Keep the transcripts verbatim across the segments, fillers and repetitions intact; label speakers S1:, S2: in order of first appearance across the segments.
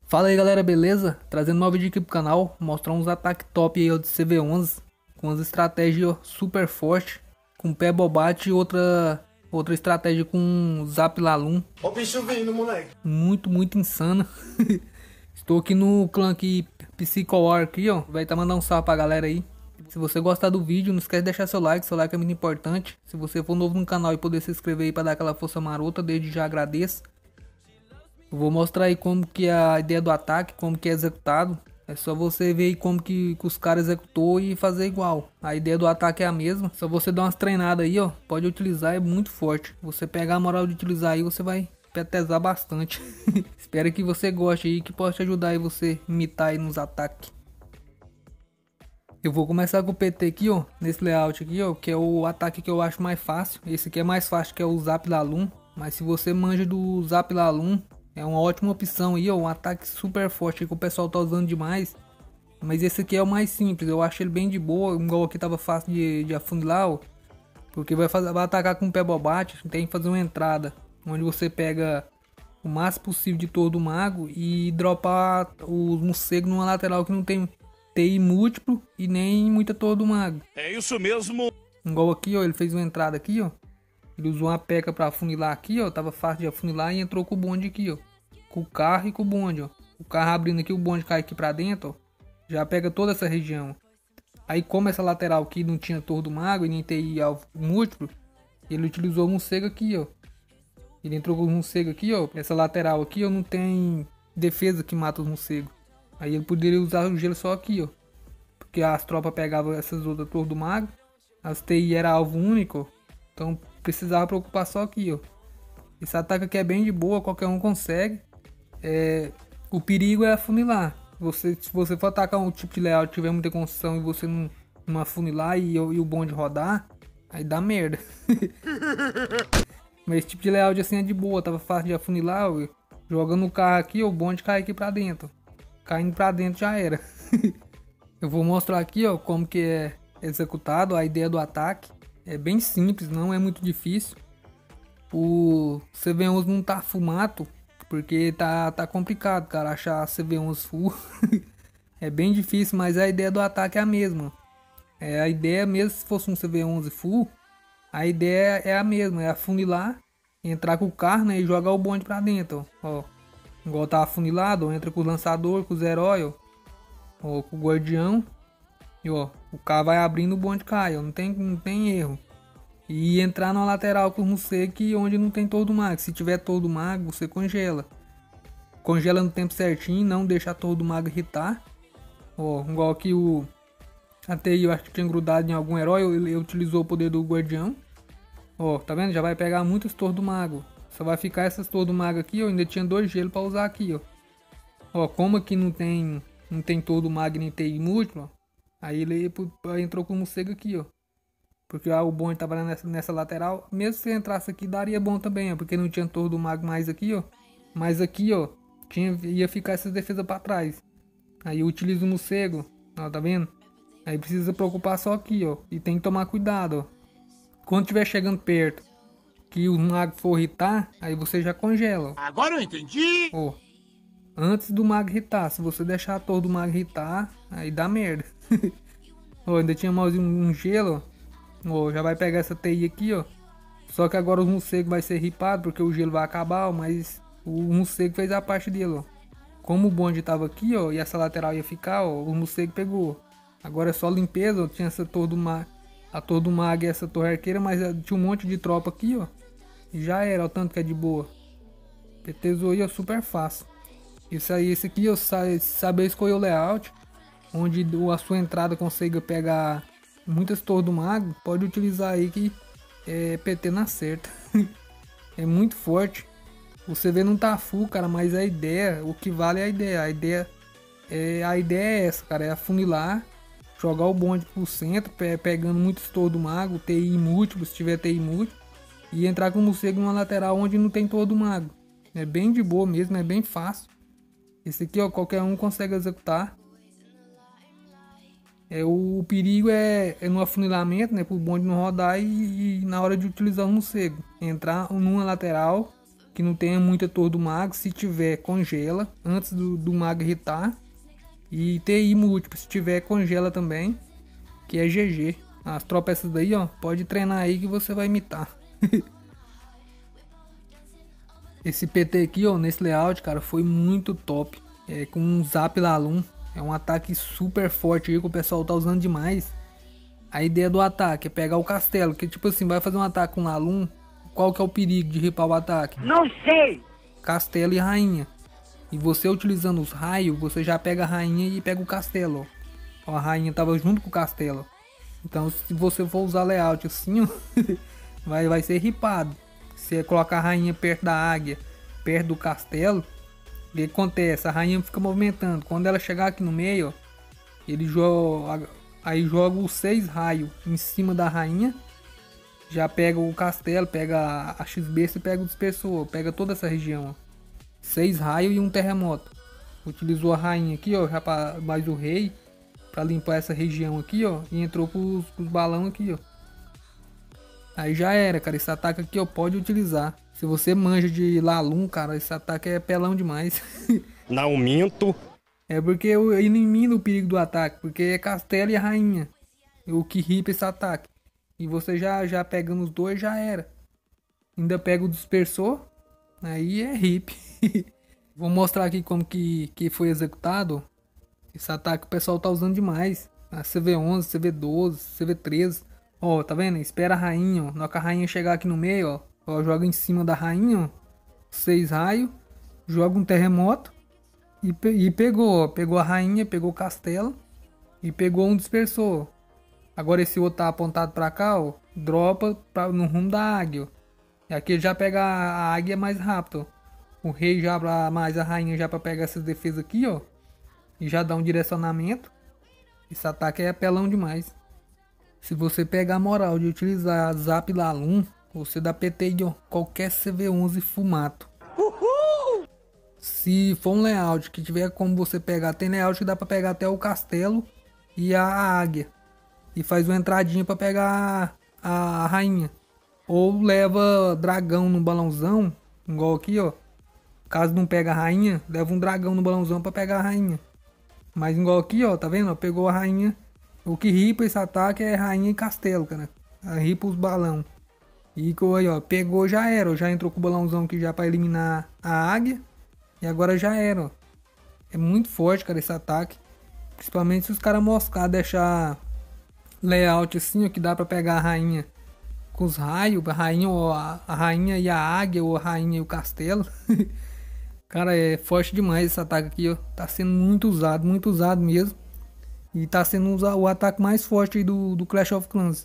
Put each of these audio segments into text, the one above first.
S1: Fala aí galera, beleza? Trazendo um novo vídeo aqui pro canal, mostrar uns ataques top aí ó, de C V onze, com umas estratégias ó, super fortes, com pé bobate e outra, outra estratégia com Zap Lalum.
S2: Ó o bicho vindo, moleque.
S1: Muito, muito insana. Estou aqui no clã aqui, Psycho War aqui ó, vai estar mandando um salve pra galera aí. Se você gostar do vídeo, não esquece de deixar seu like, seu like é muito importante. Se você for novo no canal e poder se inscrever aí pra dar aquela força marota, desde já agradeço. Eu vou mostrar aí como que é a ideia do ataque, como que é executado. É só você ver aí como que, que os caras executou e fazer igual. A ideia do ataque é a mesma, só você dar umas treinadas aí, ó. Pode utilizar, é muito forte. Você pegar a moral de utilizar aí, você vai petezar bastante. Espero que você goste aí, que possa te ajudar aí você imitar aí nos ataques. Eu vou começar com o P T aqui, ó, nesse layout aqui, ó, que é o ataque que eu acho mais fácil. Esse aqui é mais fácil, que é o Zap Lalum. Mas se você manja do Zap Lalum, é uma ótima opção aí, ó, um ataque super forte que o pessoal tá usando demais. Mas esse aqui é o mais simples, eu acho ele bem de boa, igual aqui tava fácil de, de afunilar, ó. Porque vai, fazer, vai atacar com o pé bobate, tem que fazer uma entrada, onde você pega o máximo possível de todo o mago e dropar os morcegos numa lateral que não tem T I múltiplo e nem muita torre do mago.
S3: É isso mesmo.
S1: Igual aqui, ó, ele fez uma entrada aqui, ó. Ele usou uma peca pra afunilar aqui, ó. Tava fácil de afunilar e entrou com o bonde aqui, ó. Com o carro e com o bonde, ó. O carro abrindo aqui, o bonde cai aqui pra dentro, ó. Já pega toda essa região. Aí como essa lateral aqui não tinha torre do mago e nem T I alvo múltiplo, ele utilizou o morcego aqui, ó. Ele entrou com o morcego aqui, ó. Essa lateral aqui, ó, não tem defesa que mata os morcegos. Aí ele poderia usar o gelo só aqui, ó. Porque as tropas pegavam essas outras torres do mago. As T I era alvo único, ó. Então precisava preocupar só aqui, ó. Esse ataque aqui é bem de boa, qualquer um consegue. É, o perigo é afunilar. Você, se você for atacar um tipo de layout, tiver muita construção e você não, não afunilar e, e o bonde rodar, aí dá merda. Mas esse tipo de layout assim é de boa, tava fácil de afunilar, ó. Jogando o carro aqui, o bonde cai aqui pra dentro. Caindo pra dentro já era. Eu vou mostrar aqui, ó, como que é executado a ideia do ataque. É bem simples, não é muito difícil. O C V onze não tá fumato, porque tá, tá complicado, cara, achar C V onze full. É bem difícil, mas a ideia do ataque é a mesma. É a ideia mesmo, se fosse um C V onze full, a ideia é a mesma, é afunilar, entrar com o carro, né, e jogar o bonde pra dentro, ó. Igual tá afunilado, ó, entra com o lançador, com os heróis, ó. Ó, com o guardião. E ó, o carro vai abrindo, o bonde cai, ó. Não tem, não tem erro. E entrar na lateral com o morcego, que onde não tem todo mago. Se tiver todo mago, você congela. Congela no tempo certinho, não deixa todo mago irritar. Ó, igual aqui o... Até aí eu acho que tinha grudado em algum herói, ele utilizou o poder do guardião. Ó, tá vendo? Já vai pegar muitas torres do mago. Só vai ficar essas torres do mago aqui, ó. Ainda tinha dois gelos pra usar aqui, ó. Ó, como aqui não tem... Não tem todo o mago nem T I múltiplo, ó. Aí ele entrou com o morcego aqui, ó. Porque ah, o bonde tava nessa, nessa lateral. Mesmo se entrasse aqui, daria bom também, ó. Porque não tinha torre do mago mais aqui, ó. Mas aqui, ó, tinha, ia ficar essa defesa pra trás. Aí eu utilizo o morcego, ó, tá vendo? Aí precisa preocupar só aqui, ó. E tem que tomar cuidado, ó. Quando tiver chegando perto, que o mago for irritar, aí você já congela, ó.
S3: Agora eu entendi.
S1: Ó. Antes do mago irritar, se você deixar a torre do mago irritar, aí dá merda. Ó, ainda tinha mais um, um gelo, ó. Ó, já vai pegar essa T I aqui, ó. Só que agora o morcego vai ser ripado, porque o gelo vai acabar, ó, mas o morcego fez a parte dele, ó. Como o bonde tava aqui, ó, e essa lateral ia ficar, ó, o morcego pegou. Agora é só limpeza, ó. Tinha essa torre do mago, a torre do mago e essa torre arqueira, mas tinha um monte de tropa aqui, ó. E já era, ó, tanto que é de boa. P T Z aí, ó, super fácil. Isso aí, esse aqui, eu saber escolher o layout, onde a sua entrada consiga pegar muitas torres do mago, pode utilizar aí que é P T na certa. É muito forte. O C V não tá full, cara, mas a ideia, o que vale é a ideia. A ideia é, a ideia é essa, cara, é afunilar, jogar o bonde pro centro, pe pegando muitas torres do mago, T I múltiplo, se tiver T I múltiplo, e entrar com o morcego numa lateral onde não tem torre do mago. É bem de boa mesmo, é bem fácil. Esse aqui, ó, qualquer um consegue executar. É, o, o perigo é, é no afunilamento, né? Pro bonde não rodar e, e na hora de utilizar o morcego. Entrar numa lateral que não tenha muita torre do mago. Se tiver, congela antes do, do mago irritar. E T I múltiplo, se tiver, congela também, que é G G. As tropas essas daí, ó, pode treinar aí que você vai imitar. Esse P T aqui, ó, nesse layout, cara, foi muito top. É com um Zap Lalum. É um ataque super forte aí que o pessoal tá usando demais. A ideia do ataque é pegar o castelo, que tipo assim, vai fazer um ataque com Lalum. Qual que é o perigo de ripar o ataque?
S3: Não sei!
S1: Castelo e rainha. E você utilizando os raios, você já pega a rainha e pega o castelo, ó. Ó, a rainha tava junto com o castelo. Então se você for usar layout assim, ó, vai, vai ser ripado. Se colocar a rainha perto da águia, perto do castelo, o que acontece? A rainha fica movimentando. Quando ela chegar aqui no meio, ó, ele joga, aí joga os seis raios em cima da rainha. Já pega o castelo, pega a X-Besta e pega o dispersor. Pega toda essa região, ó. Seis raios e um terremoto. Utilizou a rainha aqui, ó, já pra, mais o rei, pra limpar essa região aqui, ó. E entrou com os, com os balão aqui, ó. Aí já era, cara. Esse ataque aqui, ó, pode utilizar. Se você manja de Lalum, cara, esse ataque é pelão demais.
S3: Não minto.
S1: É porque eu elimino o perigo do ataque, porque é castelo e a rainha o que ripa esse ataque. E você já, já pegando os dois, já era. Ainda pega o dispersor, aí é hip. Vou mostrar aqui como que, que foi executado. Esse ataque o pessoal tá usando demais. A C V onze, C V doze, C V treze. Ó, tá vendo? Espera a rainha, ó. Na hora que a rainha chegar aqui no meio, ó. Ó, joga em cima da rainha, ó. Seis raios. Joga um terremoto. E, pe e pegou, ó. Pegou a rainha, pegou o castelo. E pegou um dispersor. Agora esse outro tá apontado pra cá, ó. Dropa pra, no rumo da águia, ó. E aqui ele já pega a águia mais rápido, ó. O rei já pra mais a rainha já pra pegar essas defesas aqui, ó. E já dá um direcionamento. Esse ataque é apelão demais. Se você pegar a moral de utilizar Zap Lalum, você dá P T aí, ó. Qualquer C V onze fumato. Uhul! Se for um layout que tiver como você pegar, tem layout que dá pra pegar até o castelo e a águia. E faz uma entradinha pra pegar a, a rainha. Ou leva dragão no balãozão, igual aqui, ó. Caso não pega a rainha, leva um dragão no balãozão pra pegar a rainha. Mas igual aqui, ó, tá vendo? Pegou a rainha. O que ripa esse ataque é rainha e castelo, cara. Ripa os balão. E aí, ó, pegou, já era. Ó, já entrou com o balãozão aqui já pra eliminar a águia. E agora já era, ó. É muito forte, cara, esse ataque. Principalmente se os caras moscar, deixar layout assim, ó, que dá pra pegar a rainha com os raios. A rainha, ó, a, a rainha e a águia, ou a rainha e o castelo. Cara, é forte demais esse ataque aqui, ó. Tá sendo muito usado, muito usado mesmo. E tá sendo o ataque mais forte aí do, do Clash of Clans.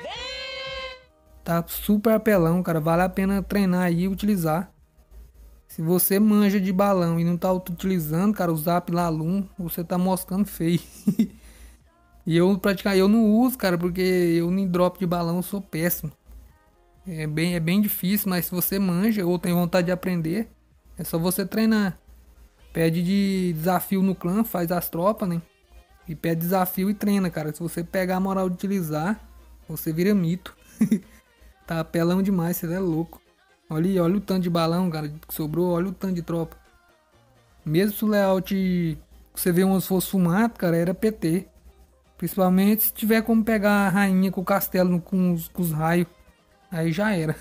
S1: Tá super apelão, cara. Vale a pena treinar aí e utilizar. Se você manja de balão e não tá utilizando, cara, o Zap Lalum, você tá moscando feio. E eu praticamente eu não uso, cara, porque eu nem drop de balão eu sou péssimo. É bem, é bem difícil, mas se você manja ou tem vontade de aprender, é só você treinar. Pede de desafio no clã, faz as tropas, né? E pede desafio e treina, cara. Se você pegar a moral de utilizar, você vira mito. Tá apelão demais, você é louco. Olha aí, olha o tanto de balão, cara, que sobrou. Olha o tanto de tropa. Mesmo se o layout você vê onde fosse fumato, cara, era P T. Principalmente se tiver como pegar a rainha com o castelo com os, com os raios. Aí já era.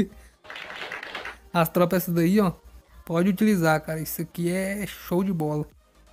S1: As tropas essas daí, ó. Pode utilizar, cara. Isso aqui é show de bola.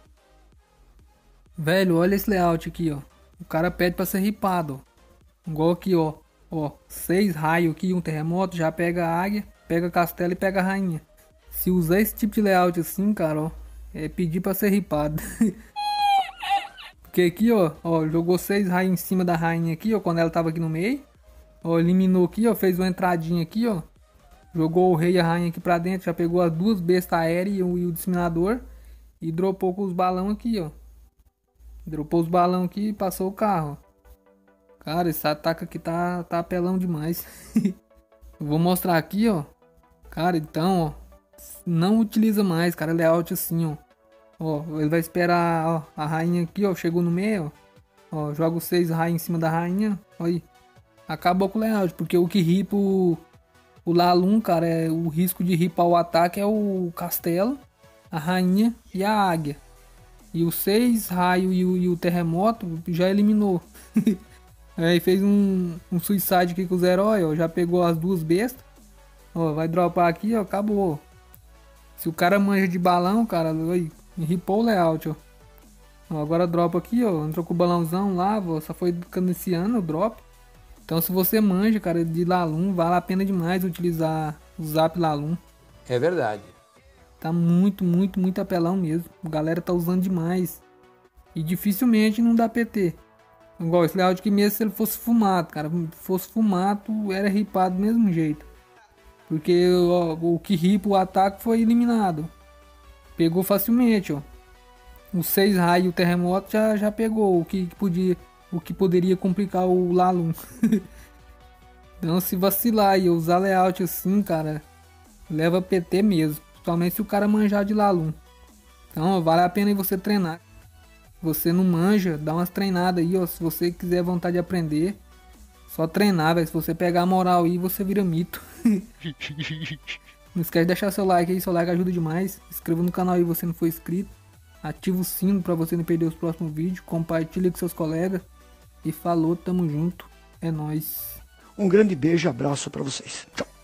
S1: Velho, olha esse layout aqui, ó. O cara pede pra ser ripado, ó. Igual aqui, ó. Ó, seis raios aqui, um terremoto. Já pega a águia, pega castelo e pega a rainha. Se usar esse tipo de layout assim, cara, ó. É pedir pra ser ripado. Porque aqui, ó. Ó, jogou seis raios em cima da rainha aqui, ó. Quando ela tava aqui no meio. Ó, eliminou aqui, ó. Fez uma entradinha aqui, ó. Jogou o rei e a rainha aqui pra dentro. Já pegou as duas bestas aéreas e o, e o disseminador. E dropou com os balão aqui, ó. Dropou os balão aqui e passou o carro. Cara, esse ataque aqui tá, tá apelão demais. Eu vou mostrar aqui, ó. Cara, então, ó. Não utiliza mais, cara. Layout assim, ó. Ó, ele vai esperar, ó. A rainha aqui, ó. Chegou no meio, ó. Ó, joga os seis raios em cima da rainha. Ó aí. Acabou com o layout. Porque o que ripa o, O Lalum, cara, é o risco de ripar o ataque é o castelo, a rainha e a águia. E os seis raio e o, e o terremoto já eliminou. Aí fez um, um suicide aqui com os heróis, ó. Já pegou as duas bestas. Ó, vai dropar aqui, ó. Acabou. Se o cara manja de balão, cara, oi, ripou o layout, ó. Ó, agora dropa aqui, ó. Entrou com o balãozão lá, ó. Só foi caniciando o drop. Então se você manja, cara, de Lalum, vale a pena demais utilizar o Zap Lalum.
S2: É verdade.
S1: Tá muito, muito, muito apelão mesmo. A galera tá usando demais. E dificilmente não dá P T. Igual esse layout aqui mesmo, se ele fosse fumado, cara. Se fosse fumado, era ripado do mesmo jeito. Porque ó, o que ripa o ataque foi eliminado. Pegou facilmente, ó. Os seis raios e o terremoto já, já pegou. O que, que podia, o que poderia complicar o Lalum. Então se vacilar e usar layout assim, cara, leva P T mesmo. Principalmente se o cara manjar de Lalum. Então vale a pena aí você treinar. Se você não manja, dá umas treinadas aí, ó. Se você quiser vontade de aprender, só treinar, velho. Se você pegar a moral aí, você vira mito. Não esquece de deixar seu like aí, seu like ajuda demais. Se inscreva no canal aí se você não for inscrito. Ativa o sino pra você não perder os próximos vídeos. Compartilha com seus colegas. E falou, tamo junto. É nóis.
S4: Um grande beijo e abraço pra vocês. Tchau.